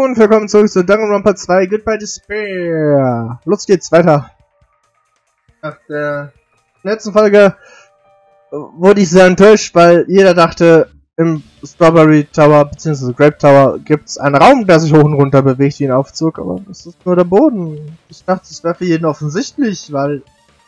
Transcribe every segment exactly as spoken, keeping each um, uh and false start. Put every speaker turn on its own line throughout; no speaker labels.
und willkommen zurück zu Danganronpa zwei Goodbye Despair. Los geht's weiter. Nach der letzten Folge wurde ich sehr enttäuscht, weil jeder dachte, im Strawberry Tower bzw. Grape Tower gibt es einen Raum, der sich hoch und runter bewegt wie ein Aufzug, aber das ist nur der Boden. Ich dachte, das wäre für jeden offensichtlich, weil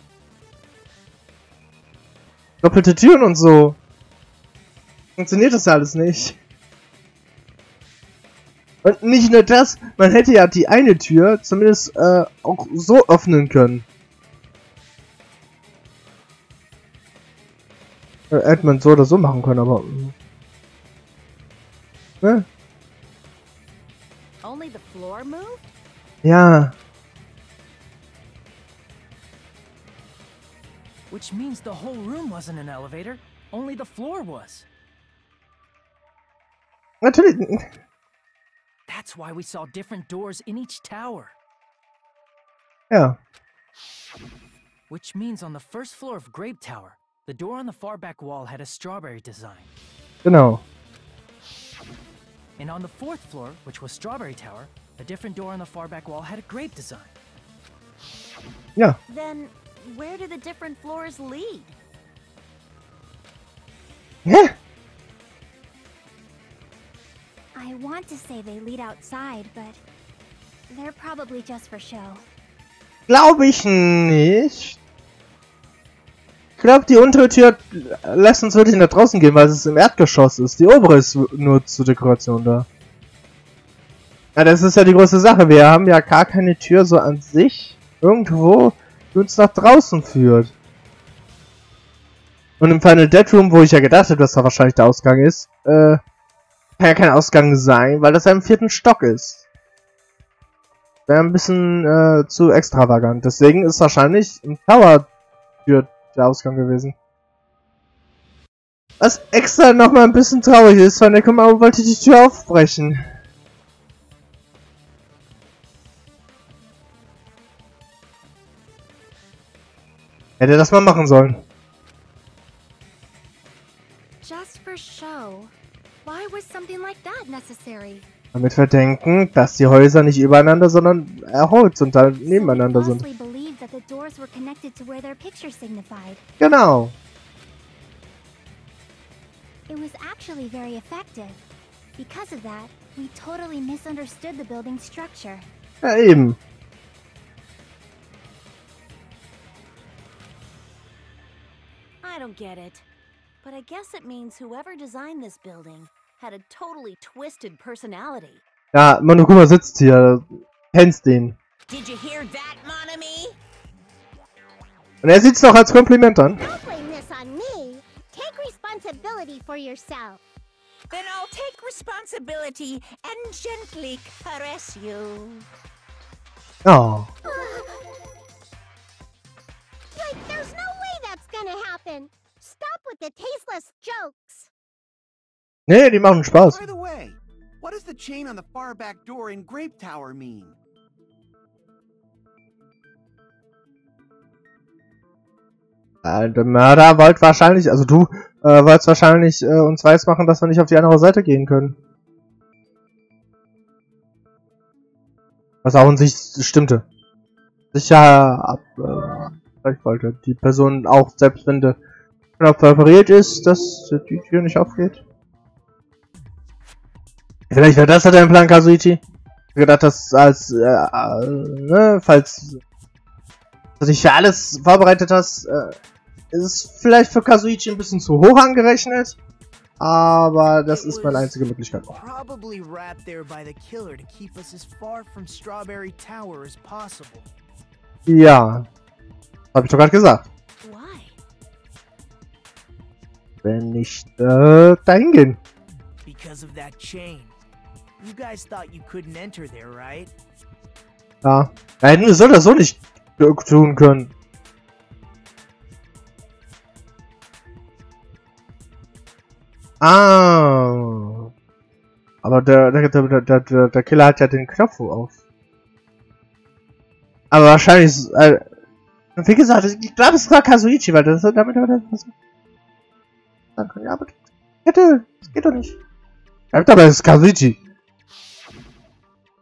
doppelte Türen und so. Funktioniert das ja alles nicht. Und nicht nur das, man hätte ja die eine Tür zumindest äh, auch so öffnen können. Äh, hätte man so oder so machen können, aber... Ne?
Only the floor moved?
Ja.
Which means the whole room wasn't an elevator, only the floor was.
Natürlich.
That's why we saw different doors in each tower.
Ja.
Which means on the first floor of Grape Tower, the door on the far back wall had a strawberry design.
Genau.
And on the fourth floor, which was Strawberry Tower, a different door on the far back wall had a grape design.
Ja.
Then where do the different floors lead?
Hä?
I want to say they lead outside, but they're probably just for show.
Glaube ich nicht. Ich glaube, die untere Tür lässt uns wirklich nach draußen gehen, weil es im Erdgeschoss ist. Die obere ist nur zur Dekoration da. Ja, das ist ja die große Sache. Wir haben ja gar keine Tür so an sich irgendwo, die uns nach draußen führt. Und im Final Dead Room, wo ich ja gedacht habe, dass da wahrscheinlich der Ausgang ist, äh, kann ja kein Ausgang sein, weil das ja im vierten Stock ist. Wäre ein bisschen äh, zu extravagant. Deswegen ist wahrscheinlich im Tower Tür der Ausgang gewesen. Was extra nochmal ein bisschen traurig ist, weil der Kommando wollte die Tür aufbrechen. Hätte das mal machen sollen.
Just for show. Why was something like that necessary?
Damit wir denken, dass die Häuser nicht übereinander, sondern äh, horizontal nebeneinander
so
sind.
they believed that the doors were connected to where their picture signified.
Genau.
It was actually very effective. Because of that, we totally misunderstood the building's structure.
Ja, eben.
I don't get it. But I guess it means whoever designed this building had a totally twisted personality.
Ja, Monokuma sitzt hier. Kennst den.
Did you hear that, Monami?
Und er sieht's doch als Kompliment an.
Don't blame this on me. Take responsibility for yourself.
Then I'll take responsibility and gently caress you.
Oh.
Like, there's no way that's gonna happen. Stop with the tasteless jokes.
Nee, die machen Spaß.
By the way, what does the chain on the far back door in Grape Tower mean?
Äh, der Mörder wollte wahrscheinlich, also du, äh, wolltest wahrscheinlich äh, uns weiß machen, dass wir nicht auf die andere Seite gehen können. Was auch in sich stimmte. Sicher ab, äh, ich wollte die Person auch, selbst wenn der Knopf operiert ist, dass die Tür nicht aufgeht. Vielleicht wäre das ja dein Plan, Kazuichi. Ich hab gedacht, dass als, äh, äh, ne, falls du dich für alles vorbereitet hast, äh, ist es vielleicht für Kazuichi ein bisschen zu hoch angerechnet. Aber das ist meine einzige Möglichkeit.
Probably wrapped there by the killer to keep us as far from Strawberry Tower as possible.
Ja. Hab ich doch gerade gesagt.
Why?
Wenn nicht, äh, dahin gehen.
Because of that chain. You guys thought you couldn't enter there, right?
Ja. Da hätten wir so oder so nicht tun können. Ah. Aber der, der, der, der, der, der Killer hat ja den Knopf auf. Aber wahrscheinlich, äh, wie gesagt, ich glaube, es war Kazuichi, weil das damit hat er das. Ja, aber hätte, das geht doch nicht. Ja, aber es ist Kazuichi.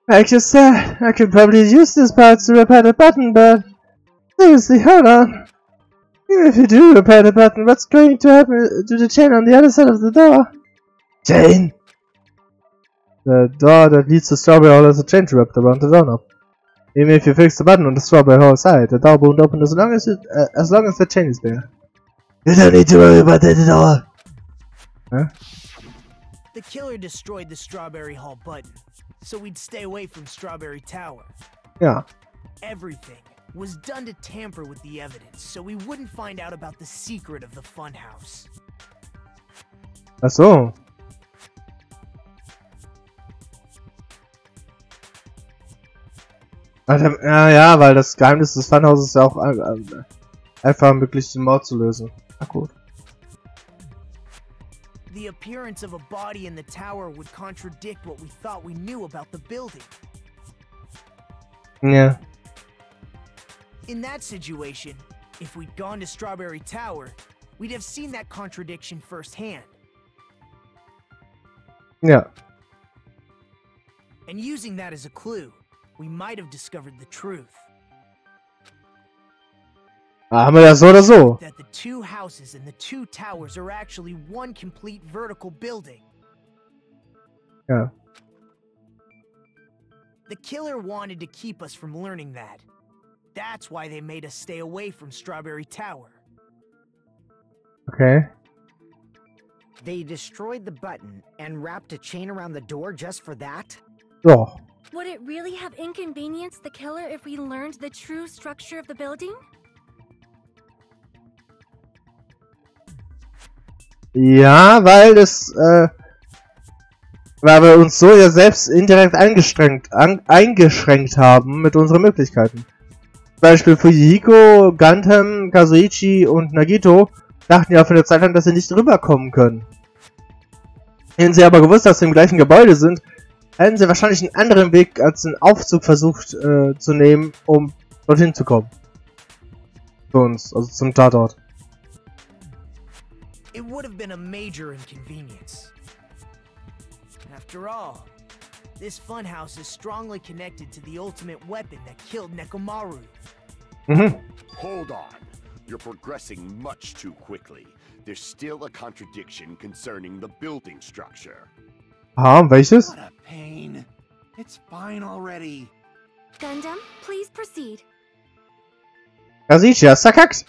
Like you said, I could probably use this part to repair the button, but seriously, hold on. Even if you do repair the button, what's going to happen to the chain on the other side of the door? Chain? The door that leads to Strawberry Hall has a chain wrapped around the doorknob. Even if you fix the button on the Strawberry Hall side, the door won't open as long as it, uh, as long as the chain is there. You don't need to worry about that at all. Huh?
The killer destroyed the Strawberry Hall button, so we'd stay away from Strawberry Tower.
Ja.
Everything was done to tamper with the evidence, so we wouldn't find out about the secret of the funhouse.
Ach so. Alter, ja, ja, weil das Geheimnis des Funhauses ja auch äh, einfach möglich den Mord zu lösen. Na gut.
The appearance of a body in the tower would contradict what we thought we knew about the building.
Ja.
In that situation, if we'd gone to Strawberry Tower, we'd have seen that contradiction firsthand.
Ja.
And using that as a clue, we might have discovered the truth.
Haben wir das so oder so?
That the two houses and the two towers are actually one complete vertical building.
Ja.
The killer wanted to keep us from learning that. That's why they made us stay away from Strawberry Tower.
Okay.
They destroyed the button and wrapped a chain around the door just for that?
So.
Would it really have inconvenienced the killer if we learned the true structure of the building?
Ja, weil das, äh, weil wir uns so ja selbst indirekt eingeschränkt, an, eingeschränkt haben mit unseren Möglichkeiten. Zum Beispiel Fujihiko, Gundam, Kazuichi und Nagito dachten ja für eine Zeit lang, dass sie nicht rüberkommen können. Hätten sie aber gewusst, dass sie im gleichen Gebäude sind, hätten sie wahrscheinlich einen anderen Weg als einen Aufzug versucht äh, zu nehmen, um dorthin zu kommen. Zu uns, also zum Tatort.
It would have been a major inconvenience. After all, this funhouse is strongly connected to the ultimate weapon that killed Nekomaru.
Mhm.
Hold on. You're progressing much too quickly. There's still a contradiction concerning the building structure.
Ah, welches?
What a pain. It's fine already.
Gundam, please proceed.
Kazuichi, hast verkackt!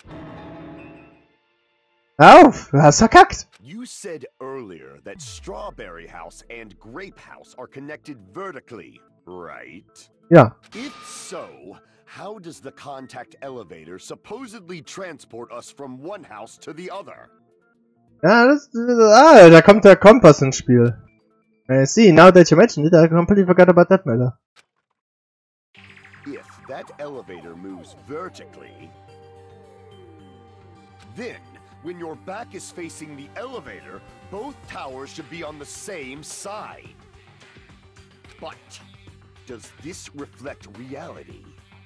Hör auf, du hast verkackt!
You said earlier that Strawberry House and Grape House are connected vertically, right?
Ja.
If so, how does the contact elevator supposedly transport us from one house to the other?
Ja, das, ah, da kommt der Kompass ins Spiel. I see, now that you mentioned it, I completely forgot about that matter.
If that elevator moves vertically, then when your back is facing the elevator, both towers should be on the same side. But does this reflect reality?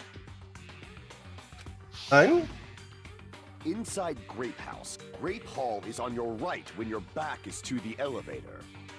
Nein?
Inside Grape House, Grape Hall is on your right when your back is to the elevator.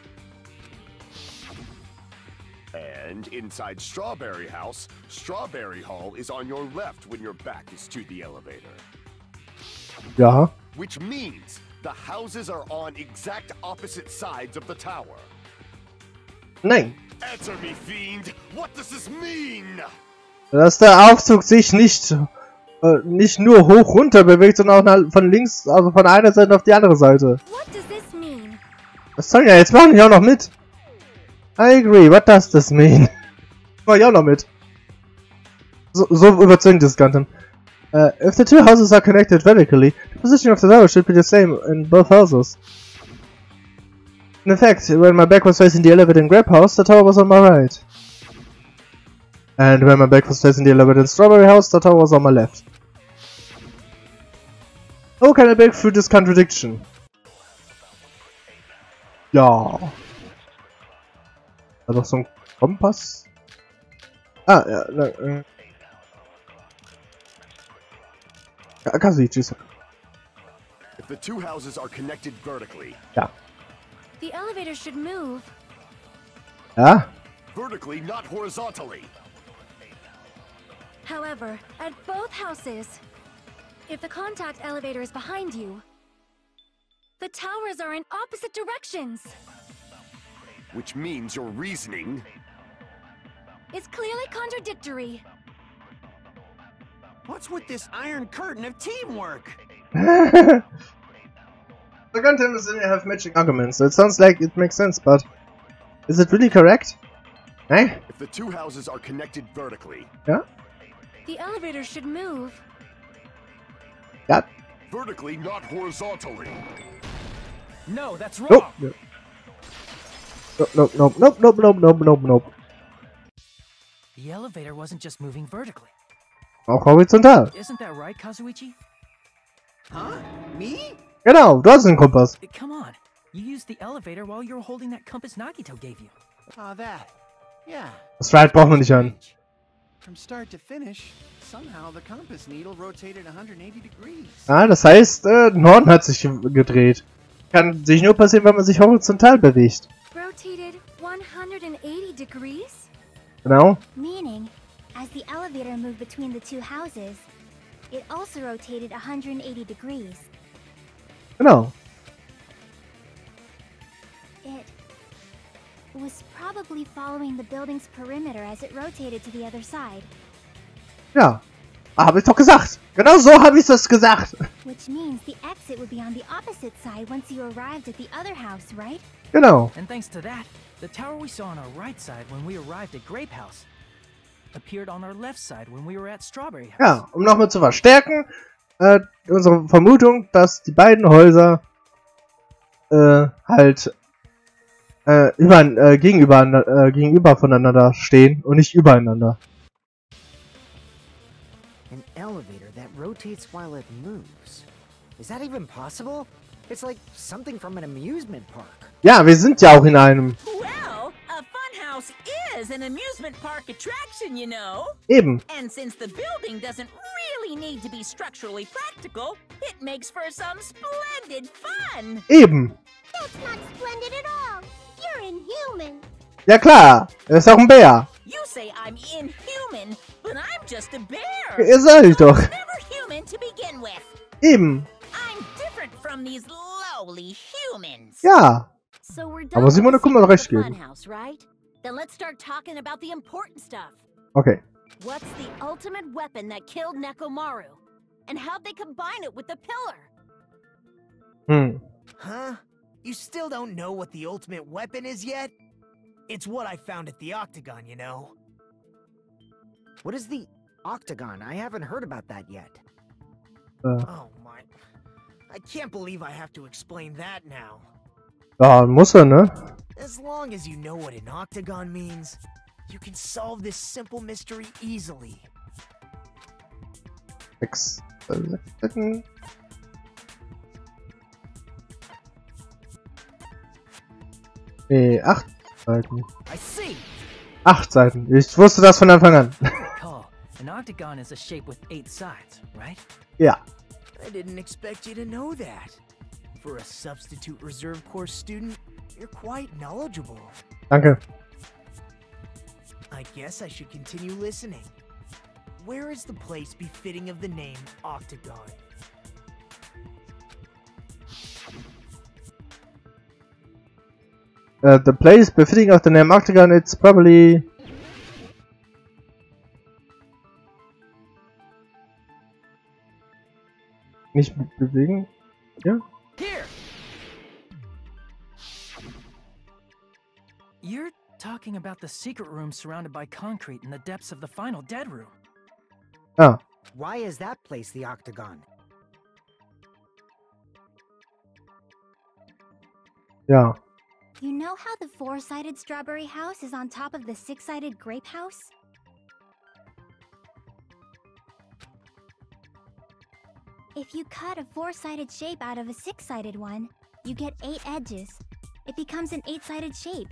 And inside Strawberry House, Strawberry Hall is on your left when your back is to the elevator.
Ja.
Which means the houses are on exact opposite sides of the tower.
Nein.
Answer me, fiend! What does this mean?
Dass der Aufzug sich nicht, äh, nicht nur hoch runter bewegt, sondern auch von links, also von einer Seite auf die andere Seite.
What does this mean?
Das soll ja, jetzt machen die auch noch mit. I agree, what does this mean? Mach ich auch noch mit. So, so überzeugend ist Gundam. Uh, if the two houses are connected vertically, the position of the tower should be the same in both houses. In fact, when my back was facing the elevator in Grape House, the tower was on my right. And when my back was facing the elevator in Strawberry House, the tower was on my left. How can I break through this contradiction? Ja. Da doch so ein Kompass? Ah, ja, na, äh. Kazuichi.
If the two houses are connected vertically,
Ja.
The elevator should move.
Ja?
vertically, not horizontally.
However, at both houses, if the contact elevator is behind you, the towers are in opposite directions.
Which means your reasoning
It's clearly contradictory.
What's with this iron curtain of teamwork?
The content is in you have matching arguments, so it sounds like it makes sense, but is it really correct? Eh?
if the two houses are connected vertically.
Yeah?
The elevator should move.
Yeah?
Vertically, not horizontally.
No, that's wrong.
Nope. Nope. Nope, nope, nope, nope, nope, nope, nope, nope.
The elevator wasn't just moving vertically.
Auch horizontal.
Isn't that right, Kazuichi?
Huh? Me?
Genau, du hast einen Kompass.
Uh, Come on. You used the elevator while you were holding that compass Nagito gave you.
Ah, that. Yeah.
Das Ride brauchen wir nicht an.
From start to finish, somehow the compass needle rotated one hundred eighty degrees.
Ah, das heißt, äh, Norden hat sich gedreht. Kann sich nur passieren, wenn man sich horizontal bewegt.
Rotated one hundred eighty degrees?
Genau.
Meaning, as the elevator moved between the two houses, it also rotated one hundred eighty degrees.
Genau.
It was probably following the building's perimeter as it rotated to the other side,
Ja. Habe ich doch gesagt. Genau so habe ich das gesagt.
which means the exit would be on the opposite side once you arrived at the other house, right?
Genau.
And thanks to that, the tower we saw on our right side when we arrived at Grape House appeared on our left side when we were at Strawberry House.
Ja, um nochmal zu verstärken, äh, unsere Vermutung, dass die beiden Häuser äh, halt äh, über, äh, gegenüber, äh, gegenüber voneinander stehen und nicht übereinander.
An elevator that rotates while it moves. Is that even possible? It's like something from an amusement park.
Ja, wir sind ja auch in einem.
Well, a funhouse is an amusement park attraction, you know.
Eben.
And since the building doesn't really need to be structurally practical, it makes for some splendid fun.
Eben.
That's not splendid at all. You're inhuman.
Ja klar, er ist auch ein Bär.
You say I'm inhuman, but I'm just a bear.
Ihr seid ich doch.
Never human to begin with.
Eben.
I'm different from these lowly humans.
Ja.
So we're done
Aber
with
Simone,
the
guck mal,
secret
recht
of the
geben.
funhouse, right? Then let's start talking about the important stuff.
Okay.
What's the ultimate weapon that killed Nekomaru? And how'd they combine it with the pillar?
Hm.
Huh? You still don't know what the ultimate weapon is yet? It's what I found at the Octagon, you know.
What is the Octagon? I haven't heard about that yet.
Äh.
Oh my. I can't believe I have to explain that now.
Ja, muss er, ne?
As long as you know what an octagon means, you can solve this simple mystery easily.
Sechs. äh, sechs Seiten. Nee, acht Seiten.
I see.
Acht Seiten. Ich wusste das von Anfang an.
Call. An octagon is a shape with eight sides, right?
Ja.
I didn't expect you to know that. For a substitute reserve course student, you're quite knowledgeable.
Danke.
I guess I should continue listening. Where is the place befitting of the name Octagon?
Uh, the place befitting of the name Octagon, it's probably... Nicht bewegen? Ja?
Here! You're talking about the secret room surrounded by concrete in the depths of the final dead room.
Ah.
Why is that place the Octagon?
Ja.
You know how the four-sided strawberry house is on top of the six-sided grape house? If you cut a four-sided shape out of a six-sided one, you get eight edges. It becomes an eight-sided shape.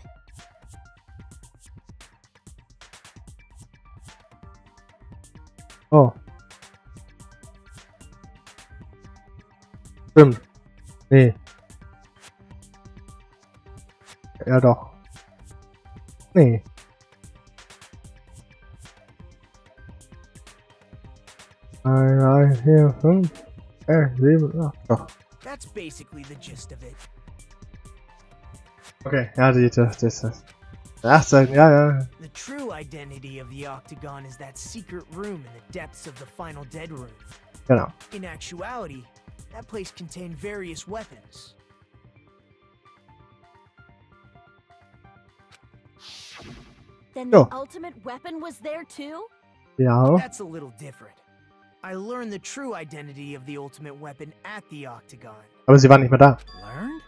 Oh. Stimmt. Nee. Ja doch. Nee. eins, drei, vier, fünf, sechs, sieben, acht. Doch.
That's basically the gist of it.
Okay, ja, die, das, das, das. Acht Seiten, ja, ja.
The true identity of the Octagon is that secret room in the depths of the final Dead Room.
Genau.
In actuality, that place contained various weapons.
Then
Ja.
the ultimate weapon was there too?
Ja.
That's a little different. I learned the true identity of the ultimate weapon at the Octagon.
Aber sie waren nicht mehr da.
Learned?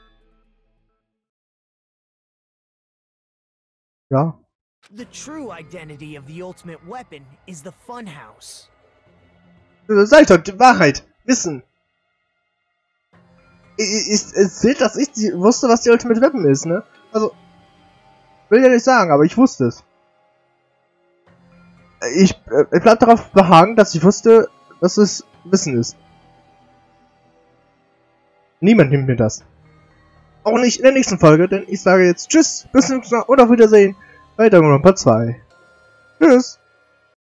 Ja.
The true identity of the ultimate weapon is the Funhouse.
Sag ich doch, die Wahrheit. Wissen. Es zählt, dass ich die, wusste, was die Ultimate Weapon ist, ne? Also, will ja nicht sagen, aber ich wusste es. Ich, äh, ich bleib darauf beharren, dass ich wusste, dass es Wissen ist. Niemand nimmt mir das. Auch nicht in der nächsten Folge, denn ich sage jetzt Tschüss, bis zum nächsten Mal und auf Wiedersehen bei Danganronpa zwei. Tschüss!